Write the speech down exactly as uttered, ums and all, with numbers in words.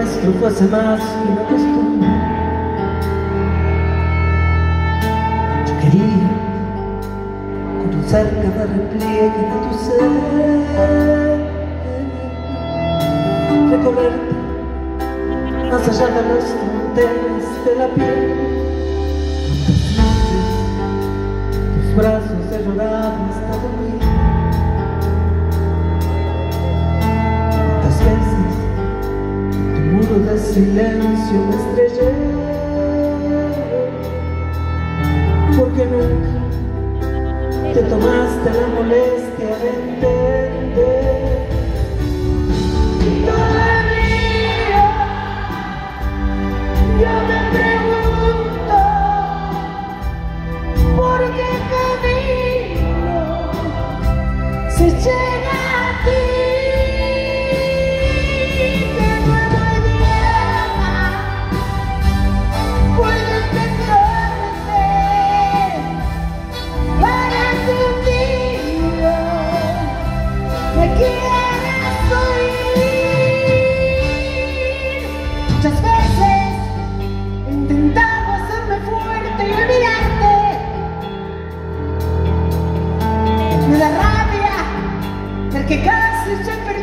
nuestro fuese más que una costumbre. Yo quería conocer cada repliegue de tu ser, recorrerte más allá de las fronteras de la piel. Cuántas noches tus brazos he llorado hasta dormir. Cuántas veces tu muro de silencio me estrellé, porque nunca te tomaste la molestia de entender. Todavía yo me pregunto por qué camino se llega a ti. De nuevo llama, puedo entenderte para que un día me quieras oír. Muchas veces he intentado hacerme fuerte y olvidarte. Me da rabia ver que casi ya perdí.